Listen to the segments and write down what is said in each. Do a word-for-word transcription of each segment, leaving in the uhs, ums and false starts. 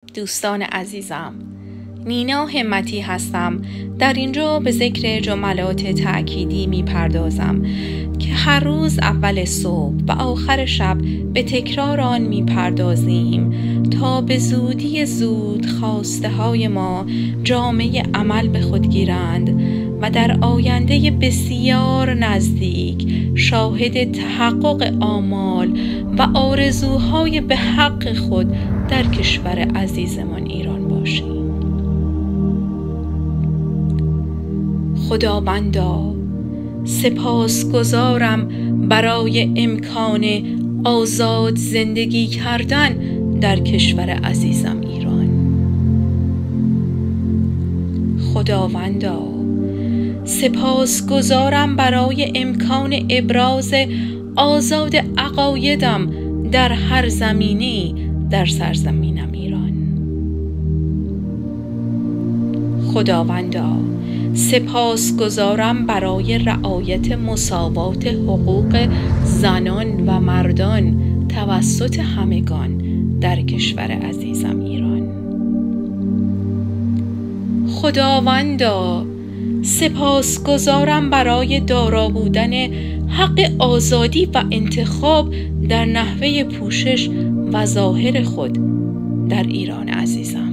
دوستان عزیزم، نینا همتی هستم. در اینجا به ذکر جملات تأکیدی می پردازم که هر روز اول صبح و آخر شب به تکرار آن می پردازیم تا به زودی زود خواسته های ما جامعه عمل به خود گیرند و در آینده بسیار نزدیک شاهد تحقق آمال و آرزوهای به حق خود در کشور عزیزمان ایران باشیم. خداوندا، سپاسگزارم برای امکان آزاد زندگی کردن در کشور عزیزم ایران. خداوندا، سپاسگزارم برای امکان ابراز آزاد عقایدم در هر زمینه‌ای در سرزمینم ایران. خداوندا، سپاسگزارم برای رعایت مساوات حقوق زنان و مردان توسط همگان در کشور عزیزم ایران. خداوندا، سپاسگزارم برای دارا بودن حق آزادی و انتخاب در نحوه پوشش و ظاهر خود در ایران عزیزم.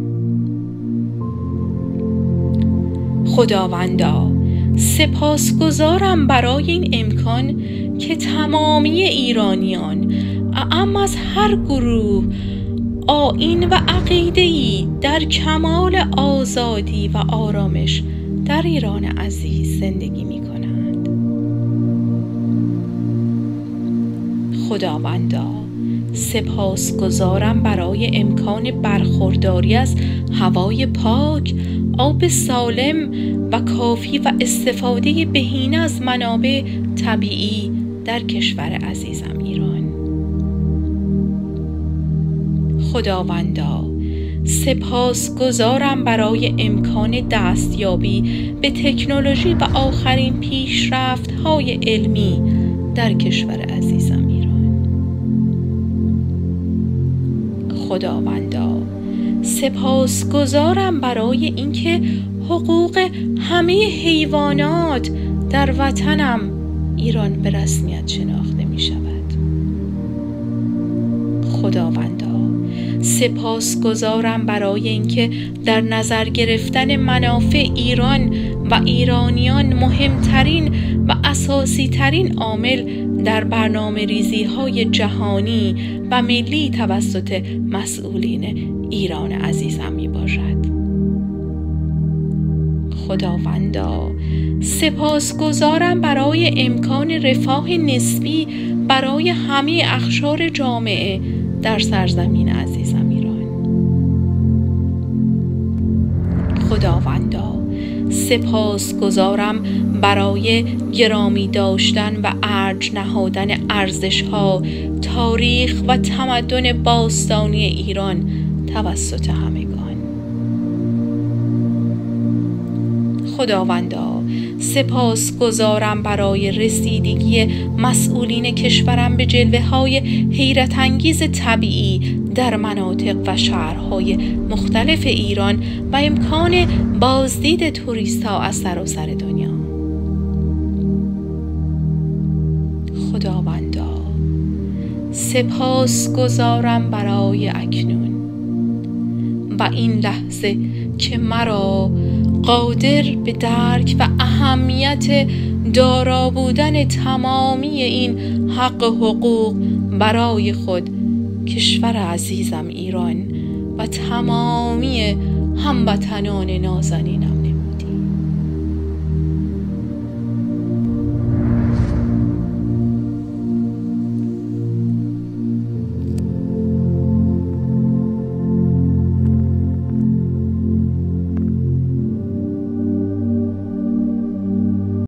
خداوندا، سپاسگزارم برای این امکان که تمامی ایرانیان اعم از هر گروه، آیین و عقیده‌ای در کمال آزادی و آرامش در ایران عزیز زندگی می کنند. خداوندا، سپاسگزارم برای امکان برخورداری از هوای پاک، آب سالم و کافی و استفاده بهینه از منابع طبیعی در کشور عزیزم ایران. خداوندا، سپاسگزارم برای امکان دستیابی به تکنولوژی و آخرین پیشرفت‌های علمی در کشور عزیزم ایران. خداوندا، سپاسگزارم برای اینکه حقوق همه حیوانات در وطنم ایران به رسمیت شناخته می شود. خداوندا، سپاسگزارم برای اینکه در نظر گرفتن منافع ایران و ایرانیان مهمترین و اساسی ترین عامل در برنامه ریزی های جهانی و ملی توسط مسئولین ایران عزیزم می باشد. خداوندا، سپاسگزارم برای امکان رفاه نسبی برای همه اقشار جامعه در سرزمین عزیزم ایران. خداوندا، سپاسگزارم برای گرامی داشتن و ارج نهادن ارزش‌ها، تاریخ و تمدن باستانی ایران توسط همگان. خداوندا، سپاسگزارم برای رسیدگی مسئولین کشورم به جلوه‌های حیرت انگیز طبیعی در مناطق و شهرهای مختلف ایران و امکان بازدید توریست‌ها از سراسر دنیا. خداوندا، سپاسگزارم برای اکنون و این لحظه که مرا قادر به درک و اهمیت دارا بودن تمامی این حق و حقوق برای خود، کشور عزیزم ایران و تمامی هموطنان نازنینم